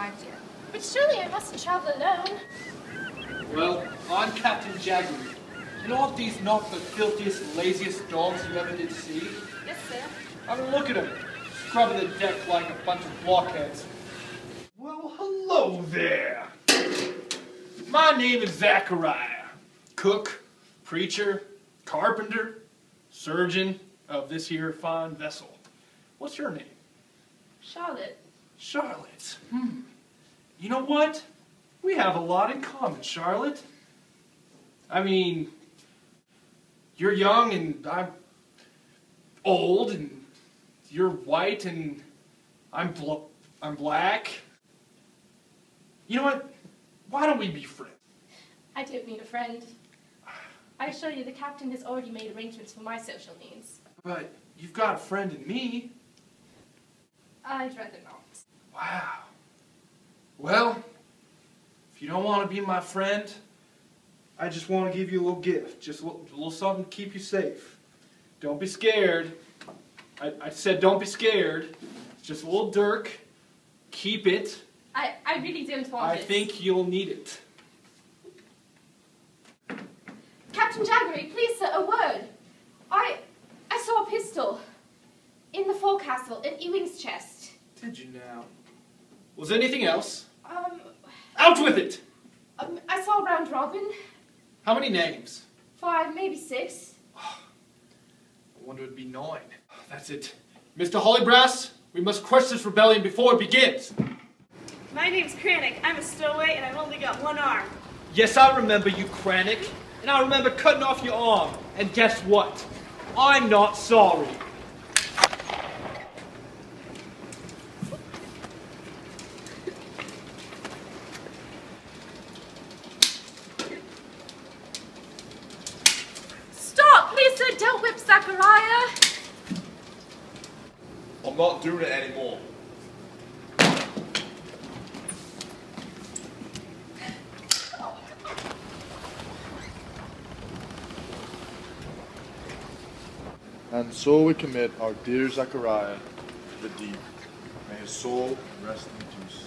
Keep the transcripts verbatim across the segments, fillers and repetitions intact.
idea. But surely I mustn't travel alone. Well, I'm Captain Jaggery. And aren't these not the filthiest, laziest dogs you ever did see? Yes, sir. I mean, look at them, scrubbing the deck like a bunch of blockheads. Well, hello there. My name is Zachariah. Cook, preacher, carpenter, surgeon of this here fine vessel. What's your name? Charlotte. Charlotte. Hmm. You know what? We have a lot in common, Charlotte. I mean, you're young and I'm old, and you're white and I'm bl I'm black. You know what? Why don't we be friends? I don't need a friend. I assure you the captain has already made arrangements for my social needs. But you've got a friend in me. I'd rather not. Wow. Well, if you don't want to be my friend, I just want to give you a little gift. Just a little, a little something to keep you safe. Don't be scared. I, I said don't be scared. Just a little dirk. Keep it. I, I really don't want I it. think you'll need it. Captain Jaggery, please, sir, a word. I I saw a pistol in the forecastle in Ewing's chest. Did you now? Was there anything else? Um, Out with it! um, I saw a round robin. How many names? Five, maybe six. I wonder it'd be nine. That's it. Mister Hollybrass, we must crush this rebellion before it begins. My name's Kranich. I'm a stowaway and I've only got one arm. Yes, I remember you, Kranich. And I remember cutting off your arm. And guess what? I'm not sorry. Stop, please, sir, don't whip Zachariah. I'm not doing it anymore. And so we commit our dear Zachariah to the deep. May his soul rest in peace.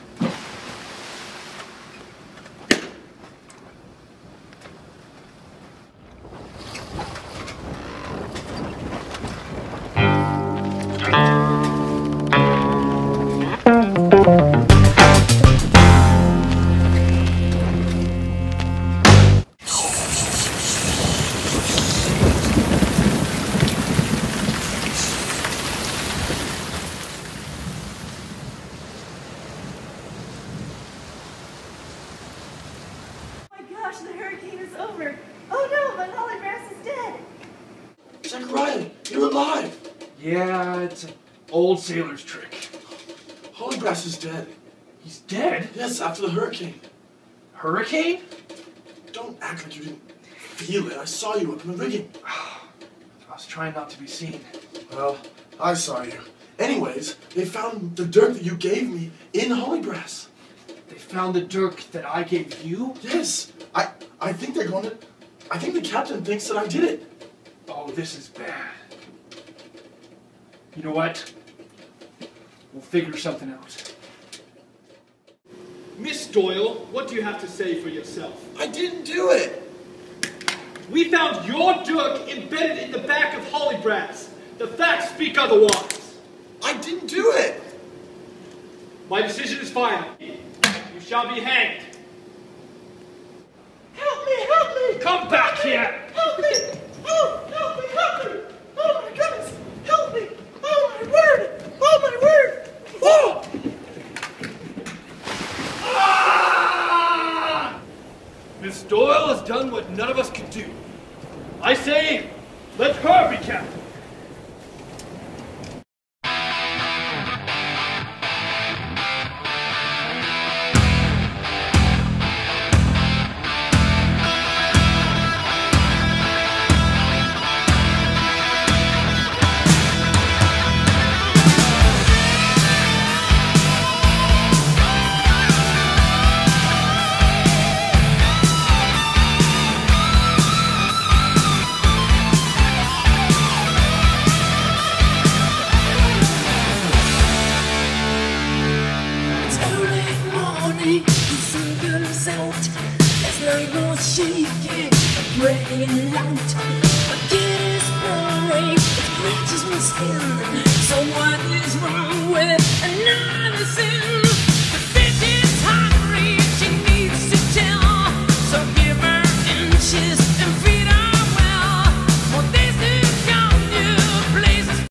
The hurricane is over. Oh no, my Hollybrass is dead. Zachariah, you're alive! Yeah, it's an old sailor's trick. Hollybrass is dead. He's dead? Yes, after the hurricane. Hurricane? Don't act like you didn't feel it. I saw you up in the rigging. I was trying not to be seen. Well, I saw you. Anyways, they found the dirk that you gave me in Hollybrass. They found the dirk that I gave you? Yes. I I think they're going to... I think the captain thinks that I did it. Oh, this is bad. You know what? We'll figure something out. Miss Doyle, what do you have to say for yourself? I didn't do it. We found your dirk embedded in the back of Hollybrass. The facts speak otherwise. I didn't do it. My decision is final. You shall be hanged. Help me, help me! Come back here! Help me! Oh, help me, help me! Oh my goodness! Help me! Oh my word! Oh my word! Oh! Ah! Miss Doyle has done what none of us could do. I say, let her be captain. fading light. Forget is boring, it bleaches my skin. So what is wrong with another sin?